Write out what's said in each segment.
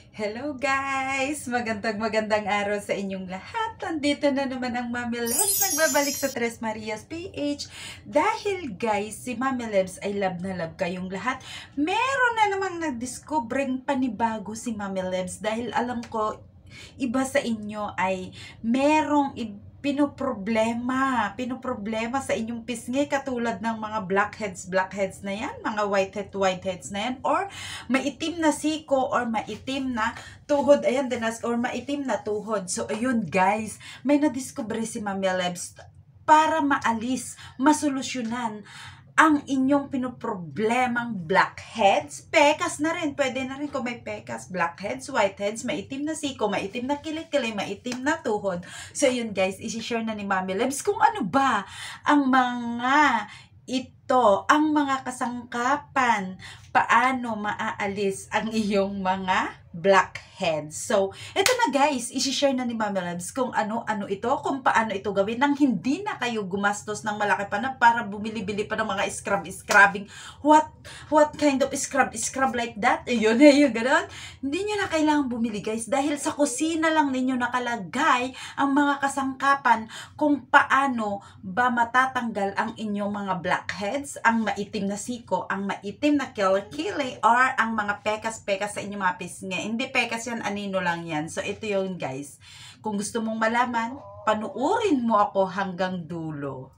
Hello guys! Magandang araw sa inyong lahat. Nandito na naman ang Mami Lebs. Nagbabalik sa Tres Marias PH. Dahil guys, si Mami Lebs ay love na love kayong lahat. Meron na namang nagdiscovering panibago si Mami Lebs. Dahil alam ko, iba sa inyo ay merong pinoproblema sa inyong pisngi katulad ng mga blackheads na yan, mga whiteheads na yan, or maitim na siko, or maitim na tuhod, ayan, or maitim na tuhod. So, ayun guys, may nadiscover si Mami Lebs para maalis, masolusyonan ang inyong pinoproblemang blackheads, pekas na rin. Pwede na rin kung may pekas, blackheads, whiteheads, maitim na siko, maitim na kilikili, maitim na tuhod. So, yun guys, isi-share na ni Mami Lebs kung ano ba ang mga ang mga kasangkapan, paano maaalis ang iyong mga blackheads. So, ito na guys, isi-share na ni Mami Lebs kung ano ito, kung paano ito gawin nang hindi na kayo gumastos ng malaki pa na para bumili-bili pa ng mga scrubbing. What kind of scrub like that? Ayun, gano'n. Hindi nyo na kailangan bumili guys dahil sa kusina lang ninyo nakalagay ang mga kasangkapan kung paano ba matatanggal ang inyong mga blackheads, ang maitim na siko, ang maitim na kilikili, or ang mga pekas-pekas sa inyong mga pisngi. Hindi pekas yan, anino lang yan. So, ito yun guys. Kung gusto mong malaman, panuurin mo ako hanggang dulo.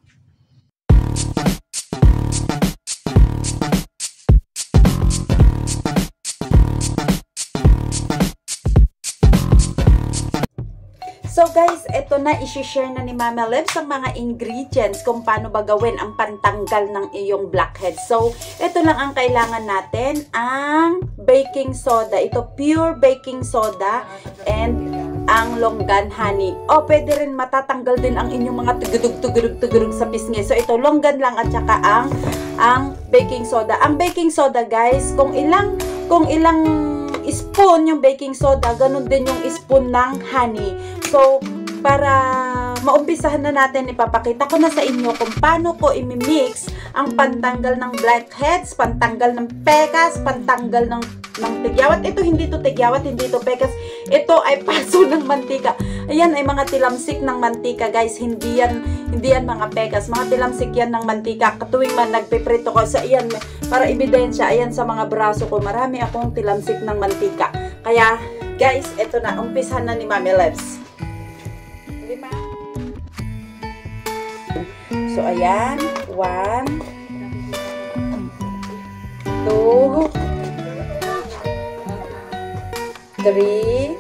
So guys, ito na, isi-share na ni Mami Lebs ang mga ingredients kung paano ba gawin ang pantanggal ng iyong blackheads. So, ito lang ang kailangan natin, ang baking soda. Ito, pure baking soda and ang longgan honey. O, pwede rin matatanggal din ang inyong mga tugurug sa pisngi. So, ito, longgan lang at saka ang baking soda. Ang baking soda guys, kung ilang spoon yung baking soda, ganun din yung spoon ng honey. So, para maumpisahan na natin, ipapakita ko na sa inyo kung paano ko imimix ang pantanggal ng blackheads, pantanggal ng pekas, pantanggal ng tigyawat. Ito, hindi to tigyawat, hindi to pekas. Ito ay paso ng mantika. Ayan ay mga tilamsik ng mantika, guys. Hindi yan mga pekas. Mga tilamsik yan ng mantika. Katuwing man nagpiprito ko, sa iyan, para ebidensya, ayan sa mga braso ko, marami akong tilamsik ng mantika. Kaya, guys, ito na. Umpisahan na ni Mami Lebs. So, ayan. 1, 2, 3,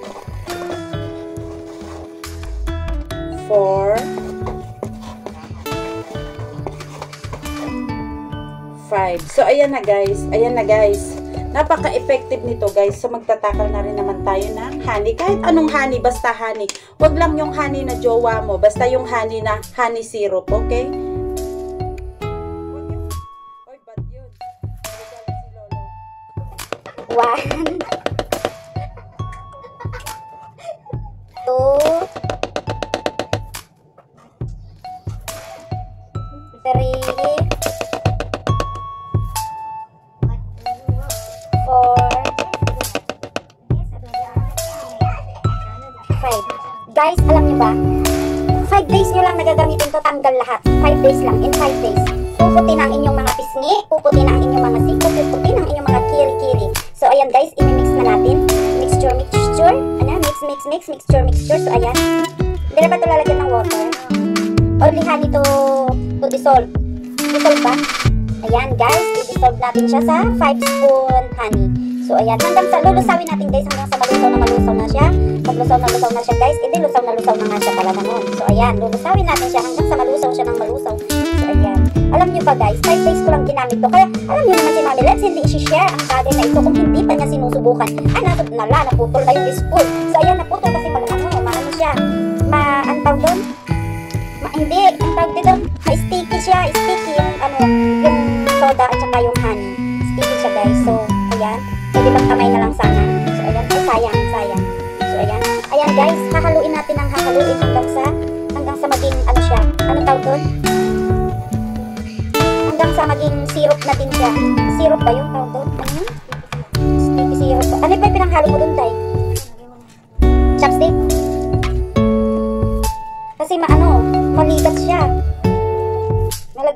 4, 5. So, ayan na guys. Ayan na guys. Napaka-effective nito guys. So, magtatakal na rin naman tayo ng honey. Kahit anong honey, basta honey. Huwag lang yung honey na jowa mo. Basta yung honey na honey syrup, okay? Oy, bad yun. 1, 2, 3, 5. Guys, alam nyo ba? 5 days nyo lang nagagamitin to, tanggal lahat. 5 days lang. In 5 days. Puputi na ang inyong mga pisngi, puputi na ang inyong mga siko, puputi na ang inyong mga kiri-kiri. So, ayan guys, imimix na natin. Mixture. Ano? Mixture. So, ayan. Hindi na ba ito lalagyan ng water? Only honey to dissolve. Dissolve ba? Ayan guys, i-dissolve natin siya sa 5 spoon honey. So, ayan. Hanggang sa lulusawin natin guys, hanggang sa malusaw na siya. Pag lusaw na siya guys, hindi lusaw na nga siya pala naman. So, ayan. Lulusawin natin siya hanggang sa malusaw siya ng malusaw. So, ayan. Alam nyo ba guys, 5 days ko lang ginamit to. Kaya, alam nyo naman si Mami Lebs, hindi isi-share ang bagay na ito kung hindi pa niya sinusubukan. Ay, naputol na yung spoon. So, ayan, naputol kasi maano siya. Ang tawag doon? Hindi, ang tawag dito, ma-sticky siya. Sticky yung soda at saka yung honey. Sticky siya guys. So, ayan. Pwede magkamay na lang sana. So, ayan. Ay, sayang. So, ayan. Ayan guys, hahaluin natin ang hahaluin hanggang sa maging, siya. Ano tawag doon? Hanggang sa maging syrup na din siya. Syrup ba yung tawag doon? Ano yun? Sticky syrup. Ano ba yung pinanghalo mo doon, Tay?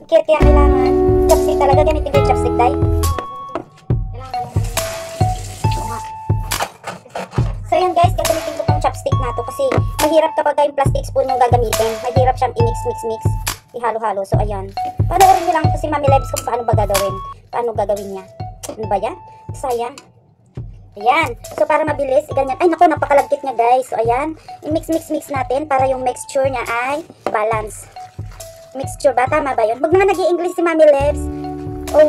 cute kaya kailangan chopstick talaga. Gamitin ko yung chopstick, day. So yun guys, gagamitin ko tong chopstick na to kasi mahirap kapag yung plastic spoon yung gagamitin. Mahirap siyang i-mix. Ihalo-halo. So ayan. Panoorin nyo lang kasi Mami Lives kung paano ba gagawin. Paano gagawin niya. Ano ba yan? So ayan. Ayan. So para mabilis, ganyan. Ay naku, napakalagkit niya guys. So ayan. I-mix natin para yung mixture niya ay balance. Mixture ba? Tama ba yun? Huwag naman nag-i-English si Mami Lives. Oh.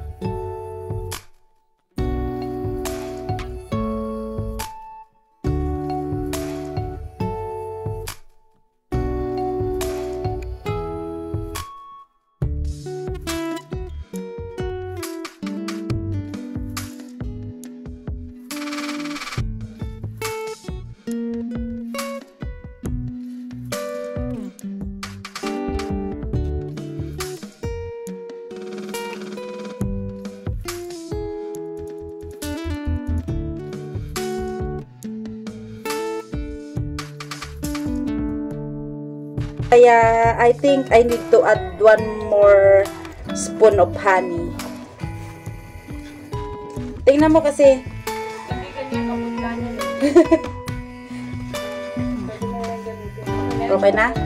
Kaya, I think I need to add 1 more spoon of honey. Tingnan mo kasi. Okay na?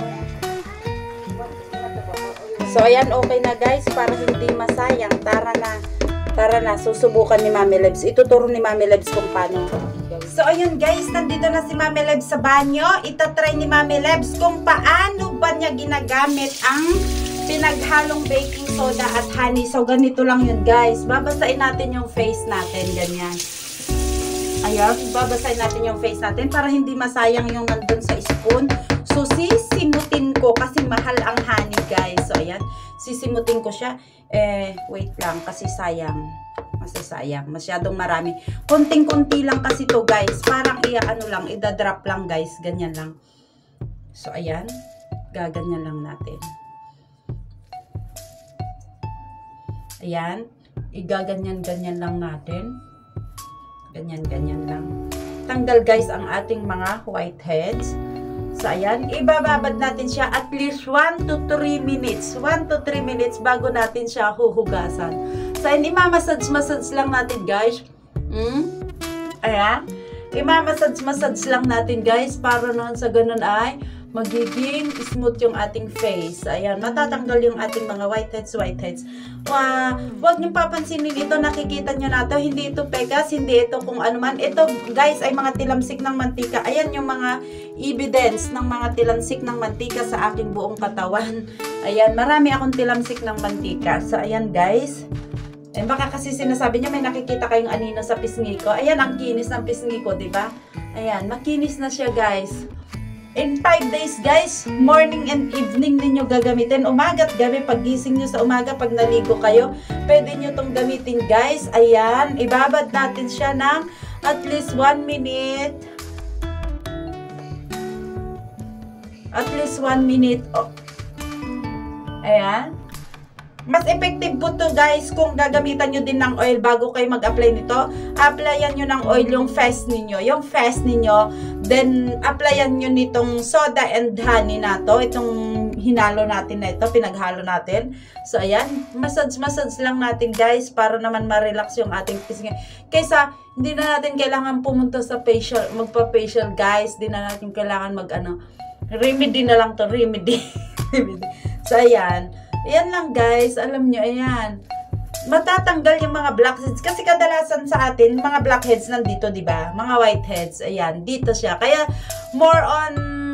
So, ayan, okay na guys. Para hindi masayang. Tara na. Susubukan ni Mami Lives. Ituturo ni Mami Lives kung paano. So, ayun guys, nandito na si Mami Lives sa banyo. Itatry ni Mami Lives kung paano ba niya ginagamit ang pinaghalong baking soda at honey. So, ganito lang yun guys. Babasain natin yung face natin. Ganyan. Ayan, babasain natin yung face natin para hindi masayang yung nandun sa spoon. So, sisimutin ko kasi mahal ang honey guys. So, ayan. Sisimutin ko siya. Wait lang kasi sayang. Masasayang. Masyadong marami. Konting-konti lang kasi to guys. Parang idadrop lang guys. Ganyan lang. So, ayan. Gaganyan lang natin. Ayan. Igaganyan-ganyan lang natin. Ganyan-ganyan lang. Tanggal guys ang ating mga whiteheads. So, ayan. Ibababad natin siya at least 1 to 3 minutes. 1 to 3 minutes bago natin siya huhugasan. So, imamassage lang natin, guys. Ayan. Imamassage lang natin, guys. Para noon sa ganun ay magiging smooth yung ating face. Ayan. Matatanggal yung ating mga whiteheads. Huwag niyong papansinin ito. Nakikita nyo na ito. Hindi ito pegas. Hindi ito kung ano man. Ito, guys, ay mga tilamsik ng mantika. Ayan yung mga evidence ng mga tilamsik ng mantika sa aking buong katawan. Ayan. Marami akong tilamsik ng mantika. So, ayan, guys. Baka kasi sinasabi niya may nakikita kayong anino sa pisngi ko. Ayan, ang kinis ng pisngi ko, diba? Ayan, makinis na siya, guys. In 5 days, guys, morning and evening ninyo gagamitin. Umaga at gabi, pag gising nyo sa umaga, pag naligo kayo, pwede nyo itong gamitin, guys. Ayan, ibabad natin siya ng at least 1 minute. At least 1 minute. Oh. Ayan. Mas effective po to guys kung gagamitan nyo din ng oil bago kayo mag-apply nito. Applyan nyo ng oil yung face ninyo. Yung face ninyo, then applyan nyo nitong soda and honey na to. Itong hinalo natin na ito, pinaghalo natin. So ayan, massage lang natin guys para naman ma-relax yung ating pisngi. Kaysa hindi na natin kailangan pumunta sa facial, magpa-facial guys. Hindi na natin kailangan remedy na lang to, remedy. So ayan. Ayan lang guys, alam nyo, ayan. Matatanggal yung mga blackheads. Kasi kadalasan sa atin, mga blackheads nandito, diba? Mga whiteheads, ayan, dito siya. Kaya, more on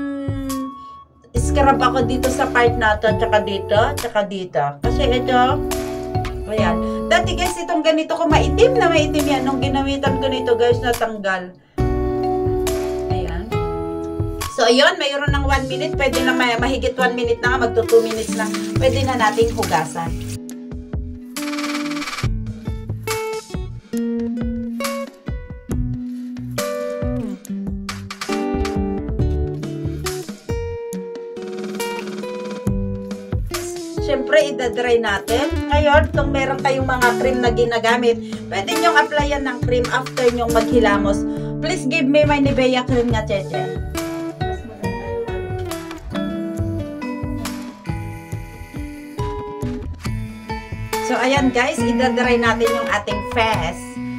scrub ako dito sa part na to, tsaka dito. Kasi ito, ayan. Dati guys, itong ganito ko, maitim yan. Nung ginamitan ko nito guys, natanggal. So, ayun, mayroon ng 1 minute. Pwede na mahigit 1 minute na nga. Magto 2 minutes lang. Pwede na nating hugasan. Siyempre, idadry natin. Ngayon, kung meron kayong mga cream na ginagamit, pwede nyong applyan ng cream after nyong maghilamos. Please give me my Nivea cream nga, Cheche. So, ayan guys, idadry natin yung ating fess.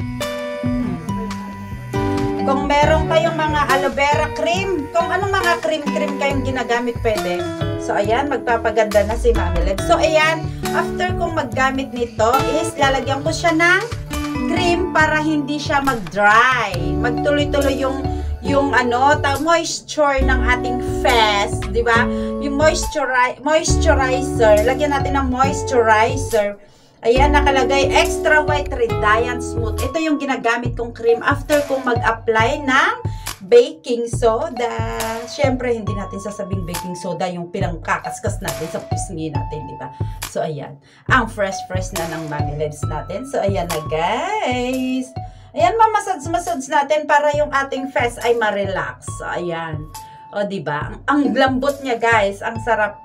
Kung meron kayong mga aloe vera cream, kung anong mga cream kayong ginagamit, pwede. So, ayan, magpapaganda na si Mami Lebs. So, ayan, after kong maggamit nito is lalagyan ko siya ng cream para hindi siya mag-dry. Magtuloy-tuloy yung moisture ng ating fess, di ba? Yung moisturizer, lagyan natin ng moisturizer. Ayan, nakalagay extra white radiant smooth. Ito yung ginagamit kong cream after kong mag-apply ng baking soda. Syempre, hindi natin sasabing baking soda yung pinangkakaskas natin sa pisngi natin, di ba? So, ayan. Ang fresh na ng Mami Lebs natin. So, ayan na, guys. Ayan, mamasage natin para yung ating fess ay ma-relax. So, ayan. O, diba? Ang lambot niya, guys. Ang sarap.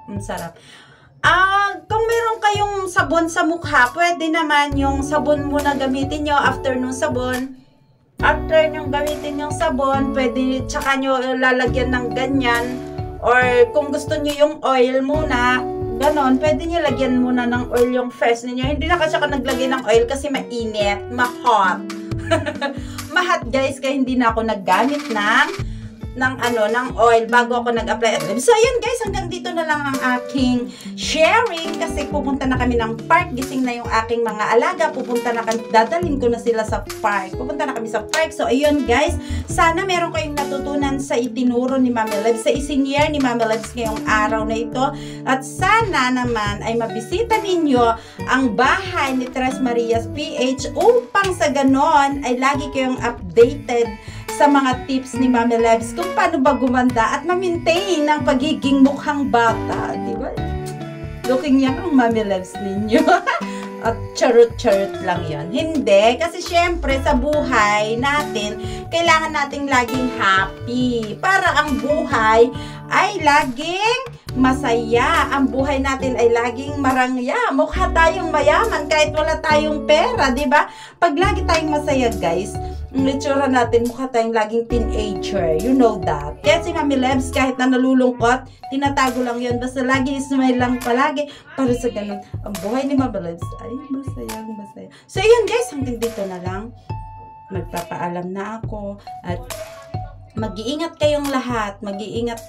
Kung meron kayong sabon sa mukha, pwede naman yung sabon muna gamitin nyo after nung sabon. After nyo gamitin yung sabon, pwede, tsaka nyo lalagyan ng ganyan. Or, kung gusto nyo yung oil muna, ganon, pwede nyo lagyan muna ng oil yung fess ninyo. Hindi na kasi ako naglagay ng oil kasi mainit, ma-hot. Mahat guys, kaya hindi na ako naggamit ng oil bago ako nag-apply. So ayun guys, hanggang dito na lang ang aking sharing kasi pupunta na kami ng park. Gising na yung aking mga alaga. Dadalhin ko na sila sa park. Pupunta na kami sa park. So ayun guys, sana meron kayong natutunan sa itinuro ni Mami Lebs, sa isinier ni Mami Lebs ngayong araw na ito. At sana naman ay mabisita ninyo ang bahay ni Tres Marias PH upang sa ganon ay lagi kayong updated sa mga tips ni Mami Lebs kung paano ba gumanda at ma-maintain ang pagiging mukhang bata, di ba? Looking yan ang Mami Lebs ninyo. At charot lang yon. Hindi, kasi syempre sa buhay natin, kailangan nating laging happy para ang buhay ay laging masaya. Ang buhay natin ay laging marangya. Mukha tayong mayaman kahit wala tayong pera, di ba? Pag lagi tayong masaya, guys, ang itsura natin, mukha tayong laging teenager. You know that. Kaya si Mami Lebs, kahit na nalulungkot, tinatago lang yun. Basta lagi smile lang palagi. Para sa ganun, ang buhay ni Mami Lebs ay masayang masaya. So, yun guys, hanggang dito na lang. Magpapaalam na ako. At mag-iingat kayong lahat. Mag-iingat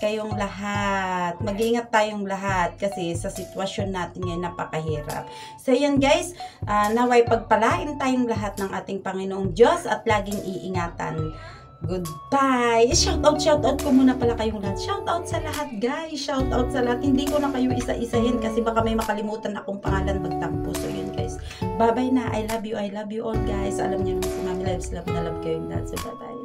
tayong lahat. Kasi sa sitwasyon natin ngayon, napakahirap. So, yun guys, naway pagpalain tayong lahat ng ating Panginoong Diyos at laging iingatan. Goodbye! Shoutout ko muna pala kayong lahat. Shoutout sa lahat guys. Shoutout sa lahat. Hindi ko na kayo isa-isahin kasi baka may makalimutan akong pangalan magtampo. So, yun guys. Bye-bye na. I love you all guys. Alam niyo naman si Mami Lebs, love na love kayong lahat. So, bye-bye.